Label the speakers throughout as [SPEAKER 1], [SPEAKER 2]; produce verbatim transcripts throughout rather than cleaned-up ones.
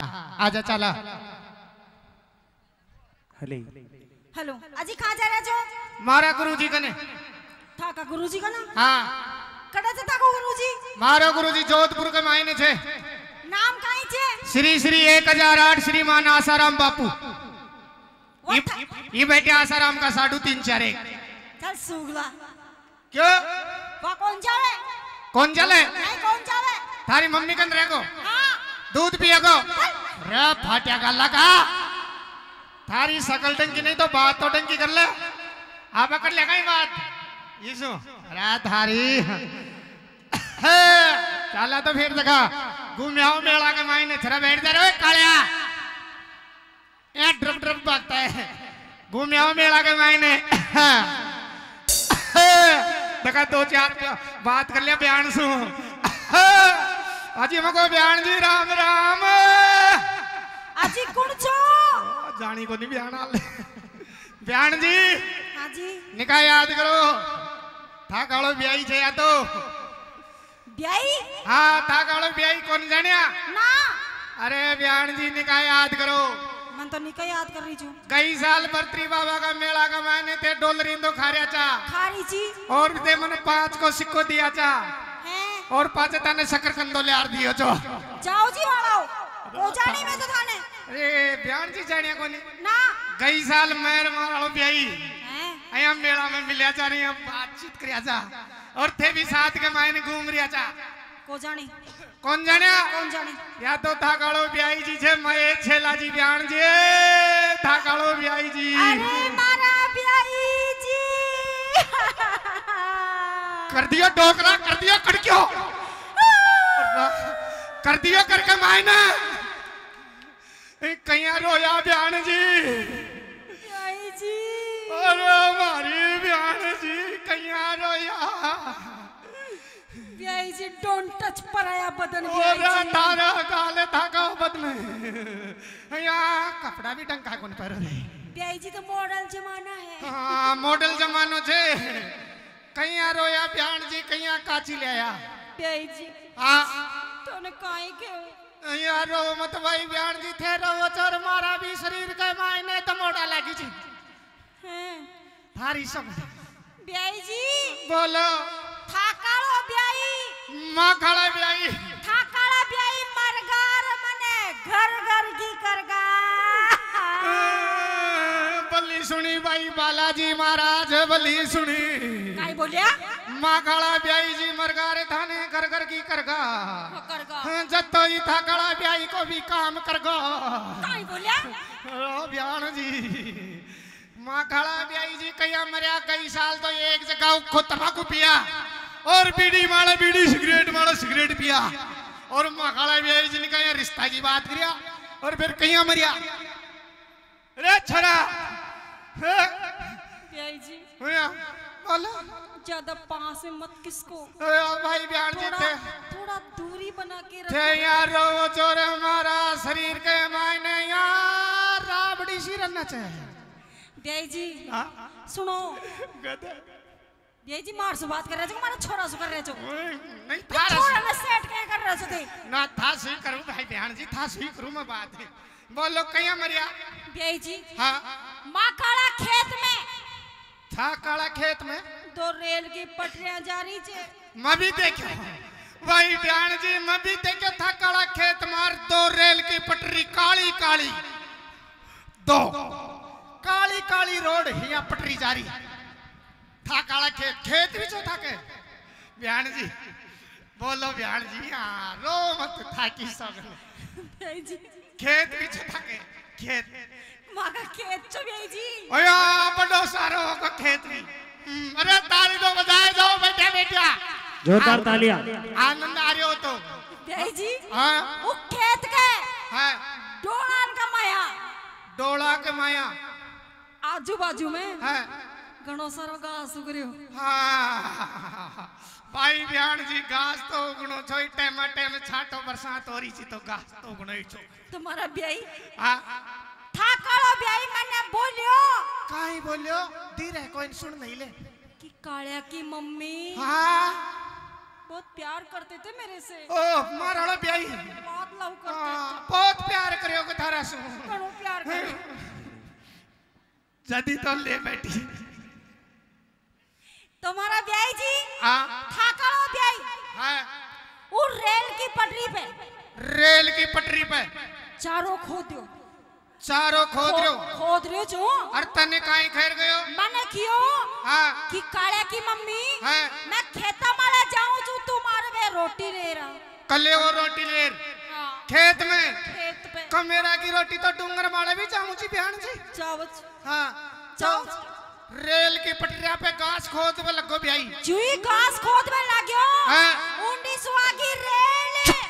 [SPEAKER 1] आजा चला।
[SPEAKER 2] Hello
[SPEAKER 3] hello अजी कहाँ जा रहे जो?
[SPEAKER 1] मारा गुरुजी कने।
[SPEAKER 3] था का गुरुजी का ना?
[SPEAKER 1] हाँ।
[SPEAKER 3] कड़ा से था को गुरुजी?
[SPEAKER 1] मारो गुरुजी जोधपुर के मायने छे।
[SPEAKER 3] नाम काई छे?
[SPEAKER 1] श्री श्री एक हजार आठ श्रीमान आसाराम बापू। ये, ये बेटे आसाराम का साढ़ू तीन चार एक।
[SPEAKER 3] चल सुगला।
[SPEAKER 1] क्यों?
[SPEAKER 3] वहाँ कौन जावे?
[SPEAKER 1] कौन चले?
[SPEAKER 3] नहीं कौन जावे?
[SPEAKER 1] थारी मम्मी कन रहे को?
[SPEAKER 3] हाँ।
[SPEAKER 1] दूध पिया को? रे फाटिया गल्ला का? थारी सकल टंकी नहीं तो बात तो टंकी कर ले। आप पकड़ ले कहीं बात? यीशु। रे थारी। चला तो फिर देखा। घूमियाओ मेला के मायने थरा बैठ जा रहे कालिया। ये ड्रप ड्रप भागता है। घूमियाओ मेला के मायने। देखा दो चार बात कर लिया बयान सु। अजी मको बयान जी राम राम।
[SPEAKER 3] अजी कौन छो?
[SPEAKER 1] जानी को नहीं बयान आले। बयान जी।
[SPEAKER 3] हाँ जी।
[SPEAKER 1] निकाह याद करो। था कालो ब्याई छे या तो।
[SPEAKER 3] ब्याई?
[SPEAKER 1] हाँ था कालो ब्याई कौन जानिया?
[SPEAKER 3] ना।
[SPEAKER 1] अरे बयान जी निकाह याद करो।
[SPEAKER 3] मैं तो निकाह याद कर रही हूँ।
[SPEAKER 1] कई साल बर्तरी बाबा का मेला का मैंने ते डॉलर इंदो खारिया चा।
[SPEAKER 3] खारी जी।
[SPEAKER 1] और ते मने पांच को सिक्को दिया चा।
[SPEAKER 3] हैं?
[SPEAKER 1] और पांच ताने शक्कर कंदो ले आर दियो चो।
[SPEAKER 3] जाओ जी वाला वो जानी में तो थाने।
[SPEAKER 1] अरे बयान जी जानिया कोनी?
[SPEAKER 3] ना।
[SPEAKER 1] कई साल मेर मारो ब्याई।
[SPEAKER 3] हैं?
[SPEAKER 1] अया मेला में मिलिया चा रही बातचीत करिया चा। और थे भी साथ के मायने घूम रिया चा।
[SPEAKER 3] को जानी?
[SPEAKER 1] कौन जाने?
[SPEAKER 3] कौन जानी?
[SPEAKER 1] या तो था कालो ब्याई जी छे मैं छेला जी बयान जी था कालो ब्याई जी।
[SPEAKER 3] अरे मारा ब्याई जी।
[SPEAKER 1] कर दियो डोकरा कर दियो कड़कियो। कर दियो करके मायने। कहीं रोया बयान जी।
[SPEAKER 3] ब्याई जी।
[SPEAKER 1] अरे हमारी बयान जी कहीं रोया।
[SPEAKER 3] ब्याई जी डोंट टच पराया बदन
[SPEAKER 1] और तारा काले धागा बदले। यहाँ कपड़ा भी ढंग का कौन पहन रहे?
[SPEAKER 3] ब्याई जी तो मॉडल जमाना है।
[SPEAKER 1] हाँ मॉडल जमानो छे। कहीं रोया बयान जी कहीं काची ले आया।
[SPEAKER 3] ब्याई जी।
[SPEAKER 1] हाँ।
[SPEAKER 3] तो ने काई क्यों?
[SPEAKER 1] यार रो मत भाई बयान जी थे रो चोर मारा भी शरीर के मायने तो मोटा लगी जी।
[SPEAKER 3] हैं?
[SPEAKER 1] थारी सब।
[SPEAKER 3] ब्याई जी।
[SPEAKER 1] बोलो।
[SPEAKER 3] था कालो ब्याई।
[SPEAKER 1] माँ खड़ा ब्याई।
[SPEAKER 3] था काला ब्याई मरगार मने घर घर की करगा।
[SPEAKER 1] बल्ली सुनी भाई बालाजी महाराज बल्ली सुनी।
[SPEAKER 3] काई बोलिया?
[SPEAKER 1] माँ काला ब्याई जी मरगारे थाने घर घर की करगा।
[SPEAKER 3] करगा।
[SPEAKER 1] जत्तो ही था काला ब्याई को भी काम करगा।
[SPEAKER 3] काई बोलिया?
[SPEAKER 1] ओ बयान जी। माँ काला ब्याई जी कहीं मरिया कई साल तो एक जगह खो तंबाकू पिया। और बीड़ी माला बीड़ी सिगरेट माला सिगरेट पिया। और माँ काला ब्याई जी ने कहा रिश्ता की बात किया। और फिर कहीं मरिया। अरे छरा।
[SPEAKER 3] ब्याई जी।
[SPEAKER 1] बोलो।
[SPEAKER 3] ज्यादा पास में मत किसको।
[SPEAKER 1] भाई बयान जी थे।
[SPEAKER 3] थोड़ा दूरी बना के रखो।
[SPEAKER 1] थे यार रो चोर हमारा शरीर के मायने यार राबड़ी सी रहना चाहिए।
[SPEAKER 3] ब्याई जी। सुनो। ब्याई जी मार से बात कर रहे हो मारा छोरा से कर रहे हो।
[SPEAKER 1] नहीं था
[SPEAKER 3] छोरा ने सेट क्या कर रहे हो थे?
[SPEAKER 1] ना था सही करूं भाई बयान जी था सही करूं मैं बात है। बोलो कहीं मरिया?
[SPEAKER 3] ब्याई जी।
[SPEAKER 1] हाँ।
[SPEAKER 3] माँ काला खेत में।
[SPEAKER 1] था काला खेत में?
[SPEAKER 3] दो रेल की पटरियां जा रही छे।
[SPEAKER 1] मैं भी देखो भाई बयान जी मैं भी देखो था काला खेत मार दो रेल की पटरी काली काली दो काली काली रोड यहाँ पटरी जा रही था काला खेत खेत भी जो था के बयान जी बोलो बयान जी हाँ रो मत था की सब
[SPEAKER 3] जी
[SPEAKER 1] खेत भी जो था के खेत
[SPEAKER 3] माँ का खेत चो ब्याई जी।
[SPEAKER 1] ओया बड़ो सारो का खेत भी। अरे ताली दो बजाए जाओ बेटा बेटा।
[SPEAKER 2] जोरदार तालियां।
[SPEAKER 1] आनंद आ रहे हो तो।
[SPEAKER 3] ब्याई जी।
[SPEAKER 1] हाँ।
[SPEAKER 3] वो खेत के।
[SPEAKER 1] हाँ।
[SPEAKER 3] डोलान का माया।
[SPEAKER 1] डोला के माया।
[SPEAKER 3] आजू बाजू में।
[SPEAKER 1] हाँ।
[SPEAKER 3] घणो सारो घास उग रह्यो।
[SPEAKER 1] हाँ। भाई बयान जी घास तो उगणो छो टाइम टाइम छाटो बरसात हो रही थी तो घास तो उगणो ही छो।
[SPEAKER 3] तुम्हारा ब्याई।
[SPEAKER 1] हाँ।
[SPEAKER 3] था कालो ब्याई मैंने बोलियो।
[SPEAKER 1] काई बोलियो? धीरे कोई सुन नहीं ले।
[SPEAKER 3] कि कालिया की मम्मी।
[SPEAKER 1] हाँ।
[SPEAKER 3] बहुत प्यार करते थे मेरे से।
[SPEAKER 1] ओ मारा ब्याई।
[SPEAKER 3] बहुत लव करते थे।
[SPEAKER 1] बहुत प्यार थारा सु
[SPEAKER 3] करो प्यार करो
[SPEAKER 1] जदी तो ले बैठी
[SPEAKER 3] तुम्हारा ब्याई जी
[SPEAKER 1] हाँ
[SPEAKER 3] था करो ब्याई
[SPEAKER 1] हाँ
[SPEAKER 3] वो रेल की पटरी पे
[SPEAKER 1] रेल की पटरी पे
[SPEAKER 3] चारों खोद दो
[SPEAKER 1] चारों खोद रहे हो
[SPEAKER 3] खोद रहे हो जो
[SPEAKER 1] अरे तने काई खैर गयो
[SPEAKER 3] मैंने क्यों
[SPEAKER 1] हाँ
[SPEAKER 3] कि काले की मम्मी
[SPEAKER 1] हाँ
[SPEAKER 3] मैं खेता माला जाऊं जो तुम्हारे में रोटी ले रहा
[SPEAKER 1] कले वो रोटी ले
[SPEAKER 3] हाँ
[SPEAKER 1] खेत में
[SPEAKER 3] खेत पे
[SPEAKER 1] कमेरा की रोटी तो डूंगर माले भी जाऊं जी बिहान जी
[SPEAKER 3] चावच
[SPEAKER 1] हाँ
[SPEAKER 3] चावच
[SPEAKER 1] रेल की पटरिया पे घास खोद में लगो ब्याई
[SPEAKER 3] जुई घास खोद में लाग्यो
[SPEAKER 1] हाँ
[SPEAKER 3] उन्नीस वागी रेल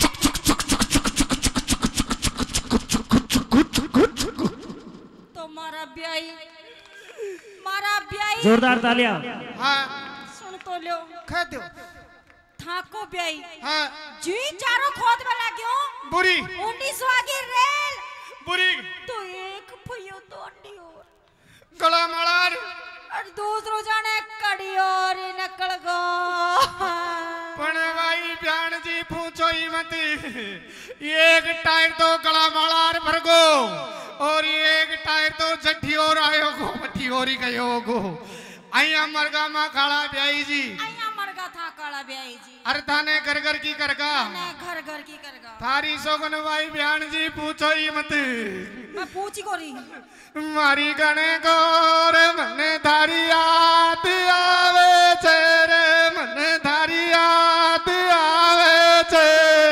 [SPEAKER 3] तो मारा ब्याई मारा ब्याई
[SPEAKER 2] जोरदार तालियां
[SPEAKER 1] हाँ
[SPEAKER 3] सुन तो लो
[SPEAKER 1] खा दो
[SPEAKER 3] थाको ब्याई
[SPEAKER 1] हाँ
[SPEAKER 3] जुई चारों खोद में लाग्यो
[SPEAKER 1] बुरी
[SPEAKER 3] उन्नीस वागी रेल
[SPEAKER 1] बुरी
[SPEAKER 3] तो एक पुयो तो अंडी और
[SPEAKER 1] गला मलार
[SPEAKER 3] और दूसरो जाने कड़ी और ही निकल गो
[SPEAKER 1] पण भाई बयान जी पूछो ही मत एक टायर तो गला मलार भर गो और एक टायर तो जट्ठी और आयो गो मट्ठी और ही गयो गो आया मरगा मा खाला ब्याई जी
[SPEAKER 3] आया मरगा था काला ब्याई जी
[SPEAKER 1] अरे थाने घर घर की करगा
[SPEAKER 3] मैं घर घर की करगा
[SPEAKER 1] थारी सोगन भाई बयान जी पूछो ही मत
[SPEAKER 3] मैं पूछी को रही
[SPEAKER 1] मारी गणे गोर मन धारी याद आवे छे रे मन धारी याद आवे छे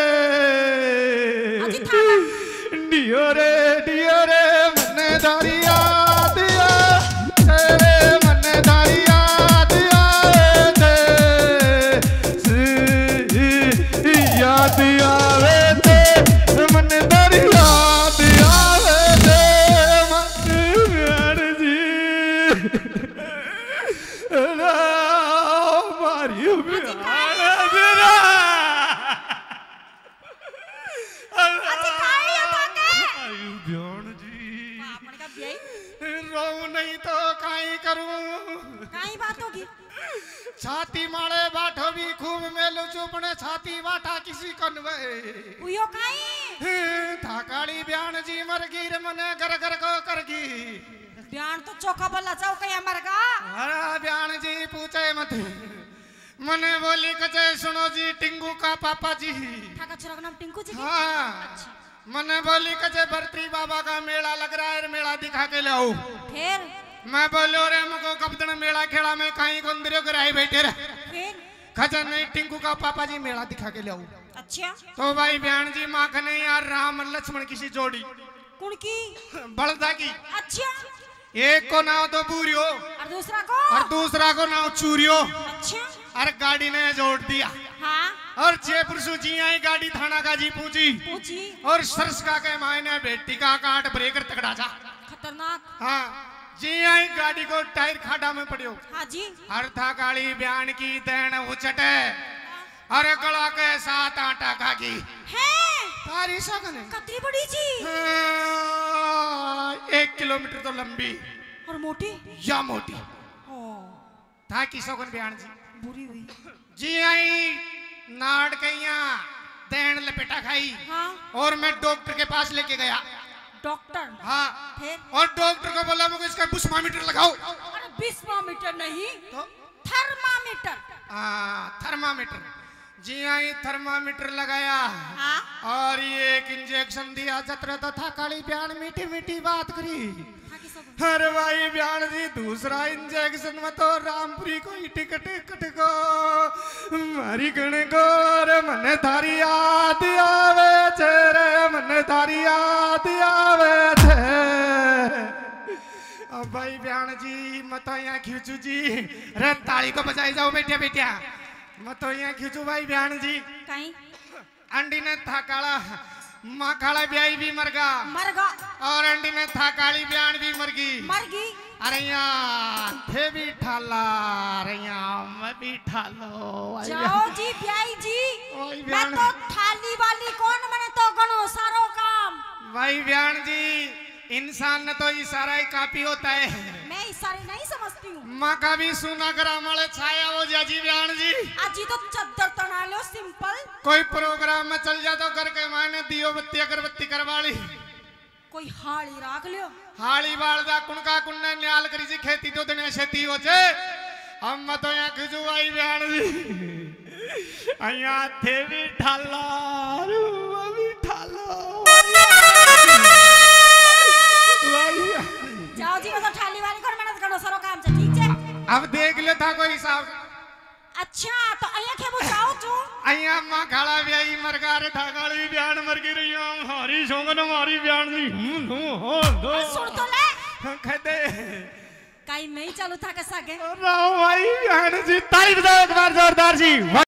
[SPEAKER 3] अजी था
[SPEAKER 1] डियो रे डियो रे मन धारी याद आवे रे मन धारी याद आवे छे याद आवे छे मन धारी याद आवे नहीं तो काई करूं
[SPEAKER 3] काई बात होगी
[SPEAKER 1] छाती मारे बाठो भी खूब मेलू चुपने छाती बाठा किसी कनवे
[SPEAKER 3] उयो काई
[SPEAKER 1] थाकाली बयान जी मर गई रे मने घर घर को करगी
[SPEAKER 3] बयान तो चौका बल्ला चाव कया मरगा
[SPEAKER 1] अरे बयान जी पूछे मत मने बोली कचे सुनो जी टिंगू का पापा जी
[SPEAKER 3] थाका छोरा का नाम टिंकू जी
[SPEAKER 1] हाँ मने बोली कचे भरतरी बाबा का मेला लग रहा है मेला दिखा के लाओ
[SPEAKER 3] फिर
[SPEAKER 1] मैं बोलो रे मको कबदन मेला खेला में कहीं गुंदरे कराई बैठे रहे
[SPEAKER 3] फिर
[SPEAKER 1] खजन नहीं टिंकू का पापा जी मेला दिखा के लाओ
[SPEAKER 3] अच्छा
[SPEAKER 1] तो भाई बयान जी माँ खने यार राम लक्ष्मण किसी जोड़ी
[SPEAKER 3] कौन की
[SPEAKER 1] बलदा की
[SPEAKER 3] अच्छा
[SPEAKER 1] एक को नाव तो बूरियो
[SPEAKER 3] और दूसरा को
[SPEAKER 1] और दूसरा को नाव चूरियो
[SPEAKER 3] अच्छा
[SPEAKER 1] अरे गाड़ी ने जोड़ दिया
[SPEAKER 3] हाँ
[SPEAKER 1] और जयपुर से जी आई गाड़ी थाना का जी पूछी
[SPEAKER 3] पूछी
[SPEAKER 1] और सरस का के मायने बेटी का काट ब्रेकर तकड़ा जा
[SPEAKER 3] खतरनाक
[SPEAKER 1] हाँ जी आई गाड़ी को टायर खाड़ा में पड़ियो
[SPEAKER 3] हाँ जी
[SPEAKER 1] हर था गाड़ी बयान की देन उचटे अरे गला के साथ आटा खागी
[SPEAKER 3] है
[SPEAKER 1] तारी सगने
[SPEAKER 3] कतरी बड़ी जी
[SPEAKER 1] हाँ, एक किलोमीटर तो लंबी
[SPEAKER 3] और मोटी
[SPEAKER 1] या मोटी
[SPEAKER 3] ओ
[SPEAKER 1] था की सगन बयान जी
[SPEAKER 3] बुरी हुई
[SPEAKER 1] जी आई नाड़ कैया देन लपेटा खाई
[SPEAKER 3] हाँ
[SPEAKER 1] और मैं डॉक्टर के पास लेके गया
[SPEAKER 3] डॉक्टर
[SPEAKER 1] हाँ
[SPEAKER 3] फिर
[SPEAKER 1] और डॉक्टर को बोला मुझे इसका बुस्मामीटर लगाओ
[SPEAKER 3] अरे बिस्मामीटर नहीं
[SPEAKER 1] तो
[SPEAKER 3] थर्मामीटर
[SPEAKER 1] हाँ थर्मामीटर जी आई थर्मामीटर लगाया
[SPEAKER 3] हाँ
[SPEAKER 1] और ये एक इंजेक्शन दिया जतरा तो था काली बयान मीठी मीठी बात करी
[SPEAKER 3] हाँ की सब
[SPEAKER 1] अरे भाई बयान जी दूसरा इंजेक्शन में तो रामपुरी को ही टिकट टिकट को मारी गण को रे मन थारी याद आवे छे रे मन थारी याद आवे छे अब भाई बयान जी मत यहाँ खींचू जी रे ताली को बजाई जाओ बेटिया बेटिया मत यहाँ खींचू भाई बयान जी
[SPEAKER 3] कहीं
[SPEAKER 1] अंडी ने था काला माँ काला ब्याई भी मर गा
[SPEAKER 3] मरगा
[SPEAKER 1] और अंडी में था काली बयान भी मर गई
[SPEAKER 3] मर गई
[SPEAKER 1] अरे यहाँ थे भी ठाला अरे यहाँ मैं भी ठालो
[SPEAKER 3] जाओ जी ब्याई जी
[SPEAKER 1] ओए
[SPEAKER 3] मैं
[SPEAKER 1] बयान
[SPEAKER 3] तो थाली वाली कौन मने तो गणो सारो काम
[SPEAKER 1] भाई बयान जी इंसान न तो इशारा ही काफी होता है
[SPEAKER 3] मैं इशारे नहीं समझती हूँ
[SPEAKER 1] माँ का भी सुना करा माले छाया हो जा जी बयान जी
[SPEAKER 3] अजी तो चद्दर तना लो सिंपल
[SPEAKER 1] कोई प्रोग्राम में चल जा तो घर के मायने दियो बत्ती अगरबत्ती करवा ली
[SPEAKER 3] कोई कोई हाली राख लियो
[SPEAKER 1] हाली बालदा कुणका कुन्ने न्याल करी जी खेती तो दिन खेती हो जे हम तो यहाँ खिजू आई बयान जी अया थे भी ठाला रूआ भी ठाला
[SPEAKER 3] जाओ जी मतलब ठाली वाली कर मेहनत करो सरो काम से ठीक है
[SPEAKER 1] अब देख ले था कोई हिसाब
[SPEAKER 3] अच्छा तो अया के बुझाओ तू
[SPEAKER 1] अया मां खाला ब्याई मरगारे था गाली बयान मर गई रही हम हमारी सोंगन हमारी बयान दी हूं हूं हो दो
[SPEAKER 3] सुन तो ले
[SPEAKER 1] कहते
[SPEAKER 3] कहीं नहीं चालू था कैसा के
[SPEAKER 1] राव भाई बयान जी ताली बजाओ एक बार जोरदार जी।